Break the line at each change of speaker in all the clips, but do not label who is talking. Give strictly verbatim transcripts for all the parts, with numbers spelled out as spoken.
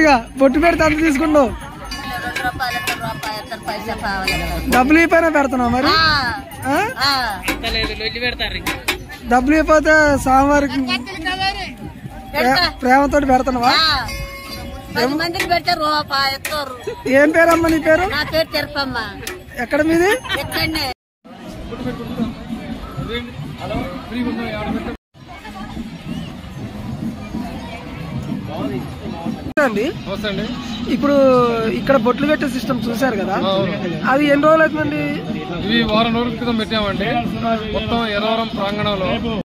బాగా బొట్టు పెడితే అంత తీసుకుంటావు డబ్బులు ఇపోయినా పెడుతున్నావు మరి డబ్బులు ఇపోతే స్వామివారికి ప్రేమతో పెడుతున్నావా ఏం పేరమ్మా నీ పేరు ఎక్కడ మీది అండి ఇప్పుడు ఇక్కడ బొట్లు పెట్టే సిస్టమ్ చూసారు కదా అది ఎన్ని రోజులు అవుతుందండి
ఇవి వారం రోజుల క్రితం పెట్టామండి మొత్తం ఎర్రవరం ప్రాంగణంలో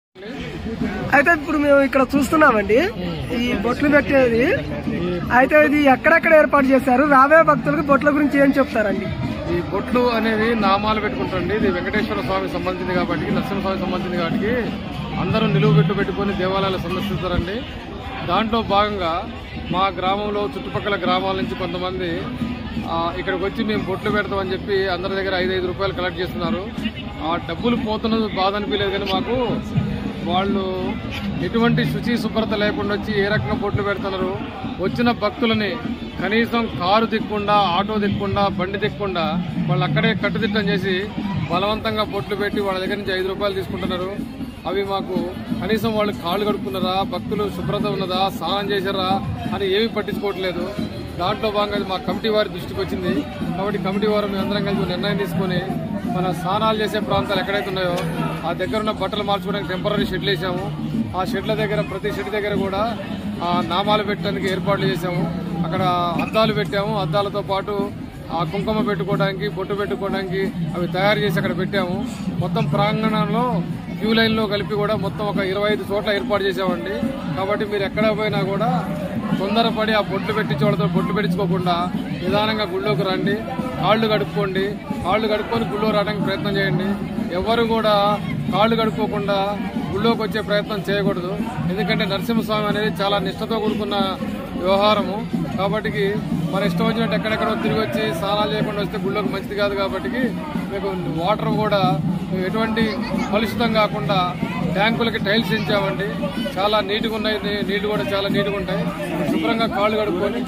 అయితే ఇప్పుడు మేము ఇక్కడ చూస్తున్నామండి ఈ బొట్లు పెట్టేది అయితే ఇది ఎక్కడెక్కడ ఏర్పాటు చేశారు రాబోయే భక్తులకు బొట్ల గురించి ఏం చెప్తారండి
ఈ బొట్లు అనేవి నామాలు పెట్టుకుంటారండి ఇది వెంకటేశ్వర స్వామి సంబంధించింది కాబట్టి నరసింహస్వామి సంబంధించింది కాబట్టి అందరూ నిలువు పెట్టు పెట్టుకుని దేవాలయాలు సందర్శిస్తారండి దాంట్లో భాగంగా మా గ్రామంలో చుట్టుపక్కల గ్రామాల నుంచి కొంతమంది ఇక్కడికి వచ్చి మేము బొట్లు పెడతామని చెప్పి అందరి దగ్గర ఐదు ఐదు రూపాయలు కలెక్ట్ చేస్తున్నారు ఆ డబ్బులు పోతున్నది బాధ అనిపించలేదు కానీ మాకు వాళ్ళు ఎటువంటి శుచి శుభ్రత లేకుండా వచ్చి ఏ రకంగా బొట్లు పెడుతున్నారు వచ్చిన భక్తులని కనీసం కారు దిక్కుండా ఆటో దిక్కుండా బండి దిక్కుండా వాళ్ళు అక్కడే కట్టుదిట్టం చేసి బలవంతంగా బొట్లు పెట్టి వాళ్ళ దగ్గర నుంచి ఐదు రూపాయలు తీసుకుంటున్నారు అవి మాకు కనీసం వాళ్ళు కాళ్ళు కడుక్కున్నారా భక్తులు శుభ్రత ఉన్నదా స్నానం చేశారా అని ఏమీ పట్టించుకోవట్లేదు దాంట్లో భాగంగా మా కమిటీ వారి దృష్టికి వచ్చింది కాబట్టి కమిటీ వారు మేము అందరం కలిసి నిర్ణయం తీసుకుని మన స్నానాలు చేసే ప్రాంతాలు ఎక్కడైతే ఉన్నాయో ఆ దగ్గర ఉన్న బట్టలు మార్చుకోవడానికి టెంపరీ షెడ్లు వేసాము ఆ షెడ్ల దగ్గర ప్రతి షెడ్ దగ్గర కూడా ఆ నామాలు పెట్టడానికి ఏర్పాట్లు చేసాము అక్కడ అద్దాలు పెట్టాము అద్దాలతో పాటు ఆ కుంకుమ పెట్టుకోవడానికి బొట్టు పెట్టుకోవడానికి అవి తయారు చేసి అక్కడ పెట్టాము మొత్తం ప్రాంగణంలో క్యూ లైన్లో కలిపి కూడా మొత్తం ఒక ఇరవై ఐదు చోట్ల ఏర్పాటు చేసామండి కాబట్టి మీరు ఎక్కడ పోయినా కూడా తొందరపడి ఆ బొట్లు పెట్టించే వాళ్ళతో బొట్లు పెట్టించుకోకుండా నిదానంగా గుళ్ళోకి రండి కాళ్ళు కడుక్కోండి కాళ్ళు కడుక్కొని గుళ్ళో రావడానికి ప్రయత్నం చేయండి ఎవరు కూడా కాళ్ళు కడుక్కోకుండా గుళ్ళోకి వచ్చే ప్రయత్నం చేయకూడదు ఎందుకంటే నరసింహస్వామి అనేది చాలా నిష్ఠతో కూడుకున్న వ్యవహారము కాబట్టి మన ఇష్టం వచ్చినట్టు ఎక్కడెక్కడో తిరిగి వచ్చి స్నానాలు చేయకుండా వస్తే గుళ్ళోకి మంచిది కాదు కాబట్టి మీకు వాటర్ కూడా ఎటువంటి కలుషితం కాకుండా ట్యాంకులకి టైల్స్ ఇచ్చామండి చాలా నీట్గా ఉన్నాయి నీళ్లు కూడా చాలా నీట్గా ఉంటాయి శుభ్రంగా కాళ్ళు కడుక్కొని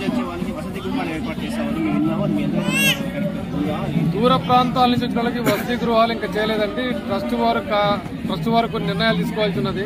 దూర ప్రాంతాల నుంచి వచ్చిన వాళ్ళకి వసతి గృహాలు ఇంకా చేయలేదండి ట్రస్ట్ వారు ట్రస్ట్ వారు కొన్ని నిర్ణయాలు తీసుకోవాల్సి ఉన్నది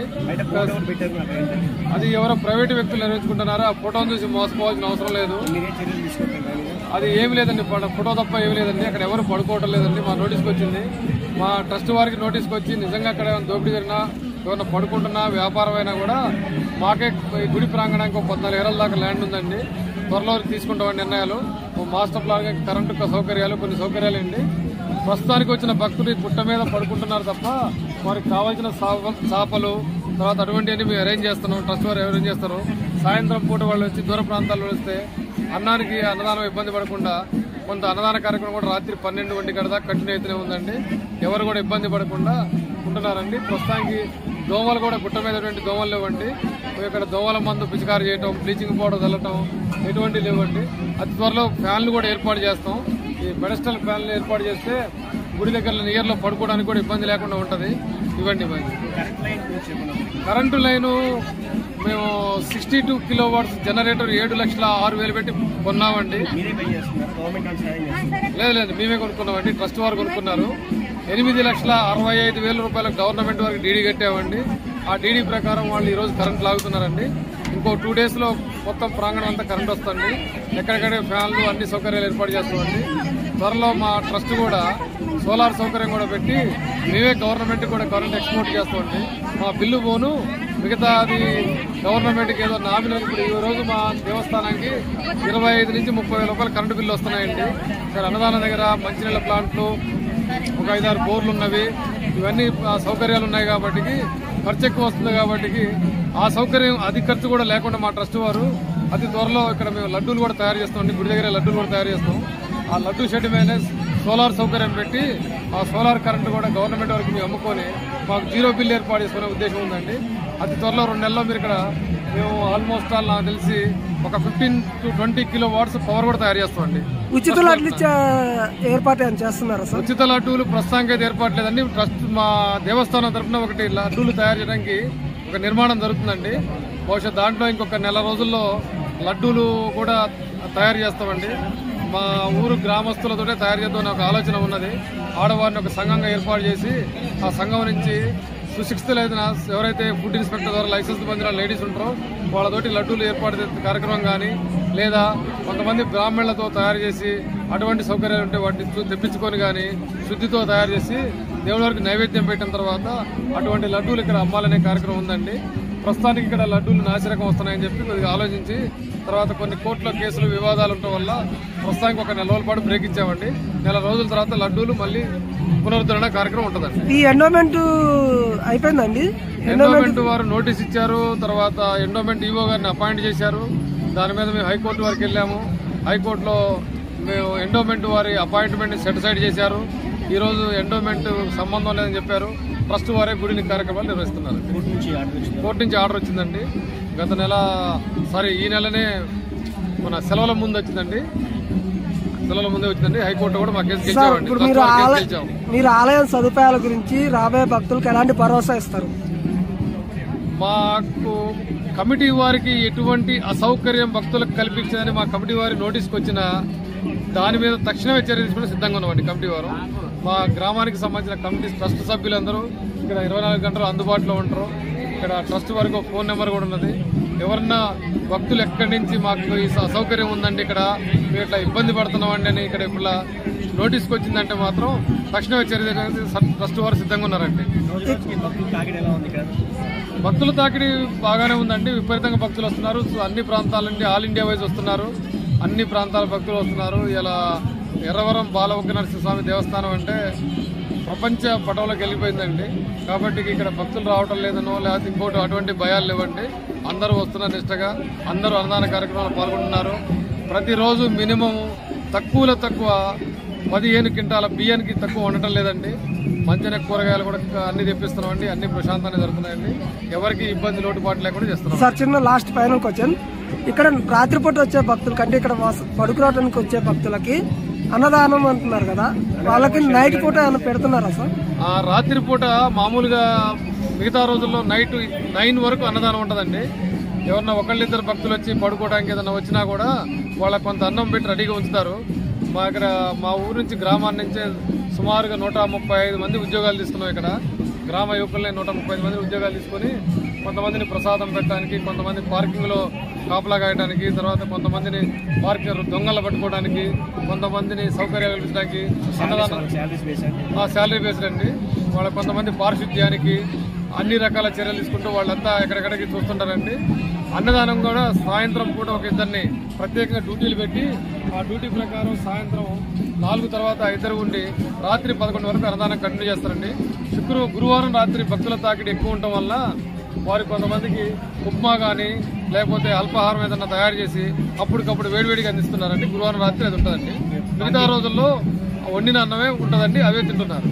అది ఎవరో ప్రైవేట్ వ్యక్తులు నిర్వహించుకుంటున్నారో ఆ ఫోటోను చూసి మోసపోవాల్సిన అవసరం లేదు అది ఏమి లేదండి ఫోటో తప్ప ఏమి లేదండి అక్కడ ఎవరు పడుకోవటం లేదండి మా నోటీస్కి వచ్చింది మా ట్రస్ట్ వారికి నోటీస్కి వచ్చి నిజంగా అక్కడ దోపిడీ జరిగినా ఎవరైనా పడుకుంటున్నా వ్యాపారం అయినా కూడా మాకే గుడి ప్రాంగణానికి ఒక పద్నాలుగు ఏళ్ళ దాకా ల్యాండ్ ఉందండి త్వరలో తీసుకుంటామని నిర్ణయాలు మాస్టర్ ప్లాన్ కరెంటు సౌకర్యాలు కొన్ని సౌకర్యాలు అండి ప్రస్తుతానికి వచ్చిన భక్తులు పుట్ట మీద పడుకుంటున్నారు తప్ప వారికి కావాల్సిన చేపలు తర్వాత అటువంటివన్నీ మేము అరేంజ్ చేస్తున్నాం ట్రస్ట్ వారు అరేంజ్ చేస్తారు సాయంత్రం పూట వాళ్ళు వచ్చి దూర ప్రాంతాల్లో వస్తే అన్నానికి అన్నదానం ఇబ్బంది పడకుండా కొంత అన్నదాన కార్యక్రమం కూడా రాత్రి పన్నెండు గంటల కడదా కంటిన్యూ అయితేనే ఉందండి ఎవరు కూడా ఇబ్బంది పడకుండా ఉంటున్నారండి ప్రస్తుతానికి దోమలు కూడా గుట్ట మీద దోమలు లేవండి ఇక్కడ దోమల మందు పిచికారి చేయటం బ్లీచింగ్ పౌడర్ చల్లటం ఎటువంటి లేవండి అతి త్వరలో ఫ్యాన్లు కూడా ఏర్పాటు చేస్తాం ఈ పెడస్టల్ ఫ్యాన్లు ఏర్పాటు చేస్తే గుడి దగ్గర నియర్లో పడుకోవడానికి కూడా ఇబ్బంది లేకుండా ఉంటుంది ఇవ్వండి ఇవ్వండి కరెంటు లైను మేము sixty two kilo watts generator ఏడు లక్షల ఆరు వేలు పెట్టి కొన్నామండి లేదు లేదు మేమే కొనుక్కున్నామండి ట్రస్ట్ వారు కొనుక్కున్నారు ఎనిమిది లక్షల అరవై ఐదు వేల రూపాయలకు గవర్నమెంట్ వారికి డీడీ కట్టామండి ఆ డీడీ ప్రకారం వాళ్ళు ఈరోజు కరెంట్ లాగుతున్నారండి ఇంకో టూ డేస్లో మొత్తం ప్రాంగణం అంతా కరెంట్ వస్తుంది ఎక్కడెక్కడ ఫ్యాన్లు అన్ని సౌకర్యాలు ఏర్పాటు చేస్తామండి త్వరలో మా ట్రస్ట్ కూడా సోలార్ సౌకర్యం కూడా పెట్టి మేమే గవర్నమెంట్ కూడా కరెంట్ ఎక్స్పోర్ట్ చేస్తామండి మా బిల్లు పోను మిగతా అది గవర్నమెంట్కి ఏదో నామినల్ ఇప్పుడు ఈ రోజు మా దేవస్థానానికి ఇరవై ఐదు నుంచి ముప్పై వేల రూపాయలు కరెంటు బిల్లు వస్తున్నాయండి ఇక్కడ అన్నదానం దగ్గర మంచినీళ్ళ ప్లాంట్లు ఒక ఐదారు బోర్లు ఉన్నవి ఇవన్నీ సౌకర్యాలు ఉన్నాయి కాబట్టి ఖర్చు ఎక్కువ వస్తుంది కాబట్టి ఆ సౌకర్యం అది ఖర్చు కూడా లేకుండా మా ట్రస్ట్ వారు అతి త్వరలో ఇక్కడ మేము లడ్డూలు కూడా తయారు చేస్తామండి గుడి దగ్గర లడ్డూలు కూడా తయారు చేస్తాం ఆ లడ్డూ షెడ్ మీద సోలార్ సౌకర్యం పెట్టి ఆ సోలార్ కరెంటు కూడా గవర్నమెంట్ వరకు మేము అమ్ముకొని మాకు జీరో బిల్ ఏర్పాటు చేసుకునే ఉద్దేశం ఉందండి అతి త్వరలో రెండు నెలల్లో మీరు ఇక్కడ మేము ఆల్మోస్ట్ ఆల్ నాకు తెలిసి ఒక fifteen to twenty kilo watts power కూడా తయారు చేస్తామండి
ఉచిత లడ్లు ఏర్పాటు చేస్తున్నారు
ఉచిత లడ్డూలు ప్రస్తుతానికి అయితే ఏర్పాటు లేదండి ట్రస్ట్ మా దేవస్థానం తరఫున ఒకటి లడ్డూలు తయారు చేయడానికి ఒక నిర్మాణం జరుగుతుందండి బహుశా దాంట్లో ఇంకొక నెల రోజుల్లో లడ్డూలు కూడా తయారు చేస్తామండి. మా ఊరు గ్రామస్తులతోనే తయారు చేద్దామని ఒక ఆలోచన ఉన్నది. ఆడవారిని ఒక సంఘంగా ఏర్పాటు చేసి ఆ సంఘం నుంచి సుశిక్షితులైన ఎవరైతే ఫుడ్ ఇన్స్పెక్టర్ ద్వారా లైసెన్స్ పొందిన లేడీస్ ఉంటారో వాళ్ళతోటి లడ్డూలు ఏర్పాటు చేసే కార్యక్రమం కానీ, లేదా కొంతమంది బ్రాహ్మణులతో తయారు చేసి అటువంటి సౌకర్యాలు ఉంటే వాటిని తెప్పించుకొని కానీ శుద్ధితో తయారు చేసి దేవుడి వరకు నైవేద్యం పెట్టిన తర్వాత అటువంటి లడ్డూలు ఇక్కడ అమ్మాలనే కార్యక్రమం ఉందండి. ప్రస్తుతానికి ఇక్కడ లడ్డూలు నాసిరకం వస్తున్నాయని చెప్పి కొద్దిగా ఆలోచించి తర్వాత కొన్ని కోర్టుల కేసులు వివాదాలు ఉండటం వల్ల ప్రస్తుతానికి ఒక నెల రోజుల పాటు బ్రేక్ ఇచ్చామండి. నెల రోజుల తర్వాత లడ్డూలు మళ్ళీ పునరుద్ధరణ కార్యక్రమం ఉంటుందండి.
ఈ ఎండోమెంట్ అయిపోయిందండి.
ఎండోమెంట్ వారు నోటీస్ ఇచ్చారు. తర్వాత ఎండోమెంట్ ఈవో గారిని అపాయింట్ చేశారు. దాని మీద మేము హైకోర్టు వరకు వెళ్ళాము. హైకోర్టులో మేము ఎండోమెంట్ వారి అపాయింట్మెంట్ సెటిసైడ్ చేశారు. ఈ రోజు ఎండోమెంట్ సంబంధం లేదని చెప్పారు. ట్రస్ట్ వారే గుడిని కార్యక్రమాలు నిర్వహిస్తున్నారు. కోర్టు నుంచి ఆర్డర్ వచ్చిందండి. గత నెల సారీ ఈ నెలనే మన సెలవుల ముందు వచ్చిందండి. సెలవుల ముందే వచ్చిందండి. హైకోర్టు కూడా మా కేసు గెలిచామండి.
మీరు ఆలయం సదుపాయాల గురించి రాబోయే భక్తులకు ఎలాంటి భరోసా ఇస్తారు?
మాకు కమిటీ వారికి ఎటువంటి అసౌకర్యం భక్తులకు కల్పించదని మా కమిటీ వారి నోటీస్కి వచ్చిన దాని మీద తక్షణమే చర్య తీసుకుని సిద్ధంగా ఉన్నామండి. కమిటీ వారు మా గ్రామానికి సంబంధించిన కమిటీ ట్రస్ట్ సభ్యులందరూ ఇక్కడ ఇరవై నాలుగు గంటలు అందుబాటులో ఉంటారు. ఇక్కడ ట్రస్ట్ వరకు ఫోన్ నెంబర్ కూడా ఉన్నది. ఎవరన్నా భక్తులు ఎక్కడి నుంచి మాకు ఈ అసౌకర్యం ఉందండి, ఇక్కడ మేము ఇట్లా ఇబ్బంది పడుతున్నామండి అని ఇక్కడ ఇప్పుడు నోటీస్కి వచ్చిందంటే మాత్రం తక్షణమే చర్య ట్రస్ట్ వారు సిద్ధంగా ఉన్నారండి. భక్తుల తాకిడి బాగానే ఉందండి. విపరీతంగా భక్తులు వస్తున్నారు. అన్ని ప్రాంతాల నుండి ఆల్ ఇండియా వైజ్ వస్తున్నారు. అన్ని ప్రాంతాల భక్తులు వస్తున్నారు. ఇలా ఎర్రవరం బాలవక్క నరసింహస్వామి దేవస్థానం అంటే ప్రపంచ పటంలోకి వెళ్ళిపోయిందండి. కాబట్టి ఇక్కడ భక్తులు రావటం లేదనో లేకపోతే ఇంకోటి అటువంటి భయాలు లేవండి. అందరూ వస్తున్నారు నిష్టగా. అందరూ అన్నదాన కార్యక్రమాలు పాల్గొంటున్నారు. ప్రతిరోజు మినిమం తక్కువలో తక్కువ పదిహేను క్వింటాల బియ్యానికి తక్కువ ఉండటం లేదండి. మంచిగా కూరగాయలు కూడా అన్ని తెప్పిస్తున్నామండి. అన్ని ప్రశాంతంగా జరుగుతున్నాయండి. ఎవరికి ఇబ్బంది లోటుపాటు లేకుండా చేస్తున్నాం.
సార్ చిన్న లాస్ట్ ఫైనల్ క్వశ్చన్, ఇక్కడ రాత్రిపూట వచ్చే భక్తులకి అంటే ఇక్కడ పడుకురావడానికి వచ్చే భక్తులకి అన్నదానం అంటున్నారు కదా, వాళ్ళకి నైట్ పూట ఏమైనా పెడుతున్నారా సార్?
రాత్రిపూట మామూలుగా మిగతా రోజుల్లో నైట్ నైన్ వరకు అన్నదానం ఉంటుందండి. ఎవరన్నా ఒకళ్ళిద్దరు భక్తులు వచ్చి పడుకోవడానికి ఏదైనా వచ్చినా కూడా వాళ్ళకి కొంత అన్నం పెట్టి రెడీగా ఉంచుతారు. మా ఇక్కడ మా ఊరు నుంచి గ్రామాన్ని నుంచే సుమారుగా నూట ముప్పై ఐదు మంది ఉద్యోగాలు తీసుకున్నాం. ఇక్కడ గ్రామ యువకులనే నూట ముప్పై ఐదు మంది ఉద్యోగాలు తీసుకుని కొంతమందిని ప్రసాదం పెట్టడానికి, కొంతమంది పార్కింగ్లో కాపలా కాయడానికి, తర్వాత కొంతమందిని పార్కింగ్ దొంగలు పట్టుకోవడానికి, కొంతమందిని సౌకర్యాలు కల్పించడానికి అన్నదానం శాలరీ బేస్డ్ అండి. వాళ్ళ కొంతమంది పారిశుద్ధ్యానికి అన్ని రకాల చర్యలు తీసుకుంటూ వాళ్ళంతా ఎక్కడెక్కడికి చూస్తుంటారండి. అన్నదానం కూడా సాయంత్రం పూట ఒక ఇద్దరిని ప్రత్యేకంగా డ్యూటీలు పెట్టి ఆ డ్యూటీ ప్రకారం సాయంత్రం నాలుగు తర్వాత ఇద్దరు ఉండి రాత్రి పదకొండు వరకు అన్నదానం కంటిన్యూ చేస్తారండి. శుక్ర గురువారం రాత్రి భక్తుల తాకిడి ఎక్కువ ఉండటం వల్ల వారి కొంతమందికి ఉప్మా కానీ లేకపోతే అల్పాహారం ఏదన్నా తయారు చేసి అప్పటికప్పుడు వేడివేడిగా అందిస్తున్నారండి. గురువారం రాత్రి అది ఉంటుందండి. మిగతా రోజుల్లో వండిన అన్నమే ఉంటుందండి, అవే తింటున్నారు.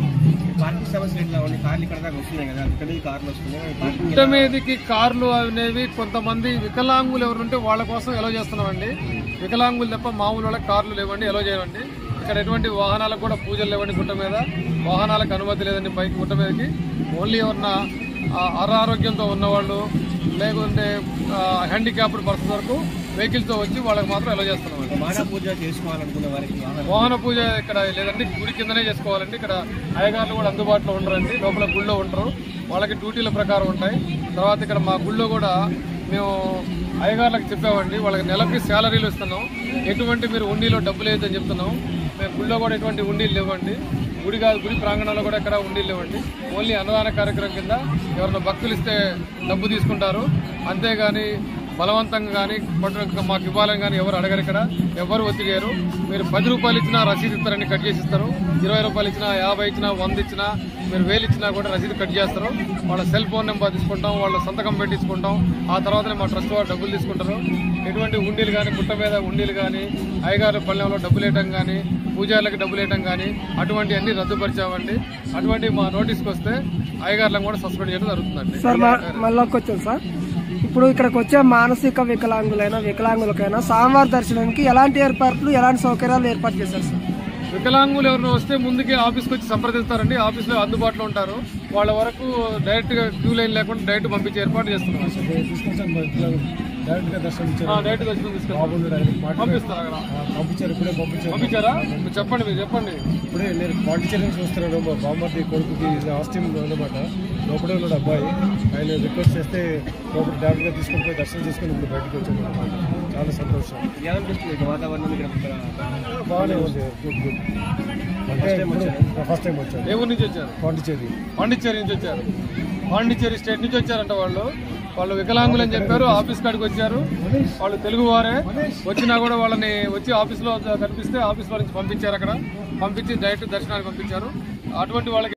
గుట్ట మీదకి కార్లు అనేవి కొంతమంది వికలాంగులు ఎవరుంటే వాళ్ళ కోసం ఎలో చేస్తున్నామండి. వికలాంగులు తప్ప మామూలు వాళ్ళకి కార్లు లేవండి, ఎలో చేయమండి. ఇక్కడ ఎటువంటి వాహనాలకు కూడా పూజలు లేవండి. గుట్ట మీద వాహనాలకు అనుమతి లేదండి పైకి గుట్ట మీదకి. ఓన్లీ ఎవరన్నా అనారోగ్యంతో ఉన్నవాళ్ళు లేకుంటే హ్యాండిక్యాప్డ్ పర్సన్ వరకు వెహికల్స్ తో వచ్చి వాళ్ళకి మాత్రం ఎలా చేస్తున్నామండి. వాహన పూజ చేసుకోవాలనుకునే వారికి వాహన పూజ ఇక్కడ లేదండి, గుడి కిందనే చేసుకోవాలండి. ఇక్కడ అయ్యగారులు కూడా అందుబాటులో ఉండరండి, లోపల గుళ్ళో ఉంటారు. వాళ్ళకి డ్యూటీల ప్రకారం ఉంటాయి. తర్వాత ఇక్కడ మా గుళ్ళో కూడా మేము అయ్యగారులకు చెప్పామండి, వాళ్ళకి నెలకి శాలరీలు ఇస్తున్నాం. ఎటువంటి మీరు ఉండిలో డబ్బులు వేయద్దని చెప్తున్నాం. మేము గుళ్ళో కూడా ఎటువంటి ఉండిలు లేవండి. గుడి కాదు, గుడి ప్రాంగణంలో కూడా ఎక్కడ ఉండిలు లేవండి. ఓన్లీ అన్నదాన కార్యక్రమం కింద ఎవరైనా భక్తులు ఇస్తే డబ్బు తీసుకుంటారు. అంతేగాని బలవంతంగా కానీ మాకు ఇవ్వాలని కానీ ఎవరు అడగరు. ఇక్కడ ఎవరు ఒత్తిడి చేయరు. మీరు పది రూపాయలు ఇచ్చినా రసీదు ఇస్తారని కట్ చేసి ఇస్తారు. ఇరవై రూపాయలు ఇచ్చినా, యాభై ఇచ్చినా, వంద ఇచ్చినా, మీరు వేలు ఇచ్చినా కూడా రసీదు కట్ చేస్తారు. వాళ్ళ సెల్ ఫోన్ నెంబర్ తీసుకుంటాం, వాళ్ళ సంతకం పెట్టించుకుంటాం. ఆ తర్వాతనే మా ట్రస్ట్ వారు డబ్బులు తీసుకుంటారు. ఎటువంటి ఉండీలు కానీ, పుట్ట మీద ఉండీలు కానీ, అయ్యగారు పల్లెంలో డబ్బులు వేయటం కానీ, పూజారులకు డబ్బులు వేయటం కానీ అటువంటి అన్ని రద్దుపరిచామండి. అటువంటి మా నోటీస్కి వస్తే అయ్యగారులను కూడా సస్పెండ్ చేయడం జరుగుతుందండి.
సార్ మళ్ళీ వచ్చాను సార్, ఇప్పుడు ఇక్కడికి వచ్చే మానసిక వికలాంగులైనా వికలాంగులకైనా స్వామివారి దర్శనానికి ఎలాంటి ఏర్పాట్లు ఎలాంటి సౌకర్యాలు ఏర్పాటు చేశారు సార్?
వికలాంగులు ఎవరైనా వస్తే ముందుకే ఆఫీస్కి వచ్చి సంప్రదిస్తారండి. ఆఫీస్లో అందుబాటులో ఉంటారు. వాళ్ళ వరకు డైరెక్ట్గా క్యూ లైన్ లేకుండా డైరెక్ట్ పంపించే ఏర్పాటు చేస్తున్నాం.
డైరెక్ట్ గా దర్శనం ఇచ్చారు.
డైరెక్ట్ దర్శనం తీసుకెళ్ళి పంపిస్తారు
పంపించారు. ఇప్పుడే పంపించారు.
పంపించారా? చెప్పండి, మీరు చెప్పండి.
ఇప్పుడే నేను పాండిచేరి నుంచి వస్తున్నాను. మా బామ్మర్ది కొడుకుకి హాస్టల్ అనమాట. లోపలే ఉన్నాడు అబ్బాయి. ఆయన రిక్వెస్ట్ చేస్తే లోపల డైరెక్ట్ గా తీసుకొని పోయి దర్శనం చేసుకుని ఇప్పుడు బయటకు వచ్చాను అనమాట. చాలా సంతోషం.
వాతావరణం
బాగానే ఉంది. Good good. అంటే ఫస్ట్ టైం వచ్చాను.
ఏ ఊరు నుంచి వచ్చారు?
పాండిచేరి.
పాండిచ్చేరి నుంచి వచ్చారు. పాండిచ్చేరి స్టేట్ నుంచి వచ్చారంట వాళ్ళు. వాళ్ళు వికలాంగులు అని చెప్పారు. ఆఫీస్ కాడికి వచ్చారు. వాళ్ళు తెలుగు వారే. వచ్చినా కూడా వాళ్ళని వచ్చి ఆఫీస్లో కనిపిస్తే ఆఫీస్లో నుంచి పంపించారు. అక్కడ పంపించి డైరెక్ట్ దర్శనానికి పంపించారు. అటువంటి వాళ్ళకి